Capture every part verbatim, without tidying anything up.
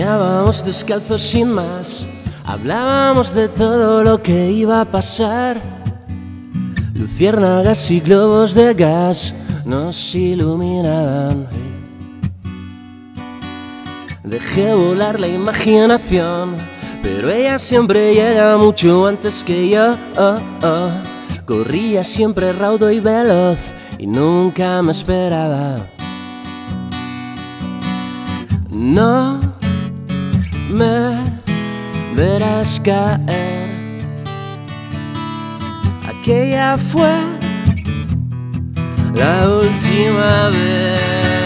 Caminábamos descalzos sin más, hablábamos de todo lo que iba a pasar. Luciérnagas y globos de gas nos iluminaban. Dejé volar la imaginación, pero ella siempre llega mucho antes que yo. Oh, oh. Corría siempre raudo y veloz y nunca me esperaba. No me verás caer. Aquella fue la última vez.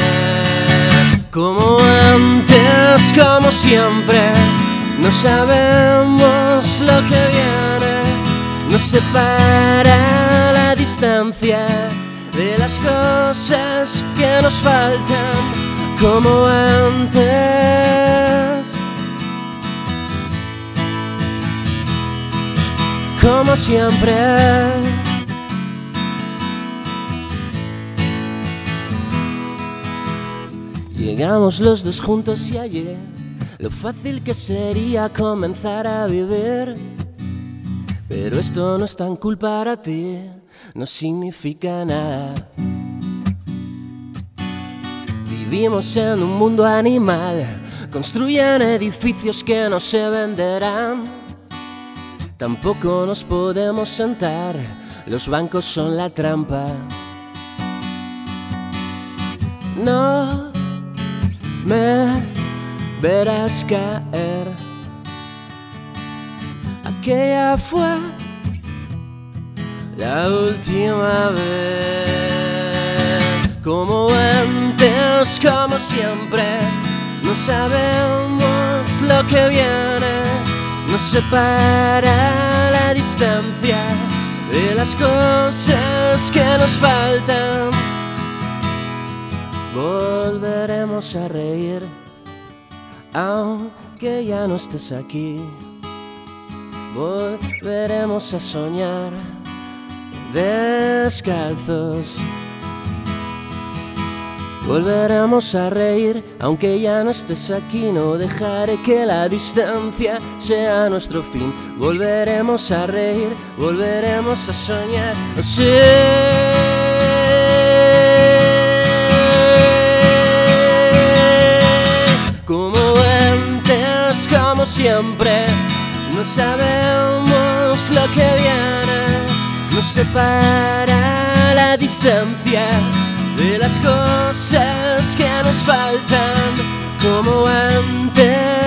Como antes, como siempre, no sabemos lo que viene. Nos separa la distancia de las cosas que nos faltan. Como antes, como siempre. Llegamos los dos juntos y ayer, lo fácil que sería comenzar a vivir. Pero esto no es tan cool para ti, no significa nada. Vivimos en un mundo animal, construyen edificios que no se venderán. Tampoco nos podemos sentar, los bancos son la trampa. No me verás caer. Aquella fue la última vez. Como antes, como siempre, no sabemos lo que viene. Nos separa la distancia de las cosas que nos faltan. Volveremos a reír, aunque ya no estés aquí. Volveremos a soñar descalzos. Volveremos a reír, aunque ya no estés aquí. No dejaré que la distancia sea nuestro fin. Volveremos a reír, volveremos a soñar. No sé. Como antes, como siempre, no sabemos lo que viene. Nos separa la distancia de las cosas que nos faltan. Como antes,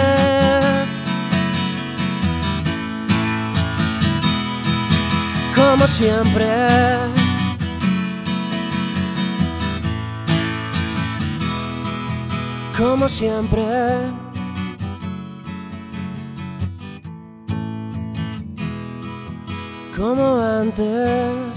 como siempre. Como siempre. Como antes.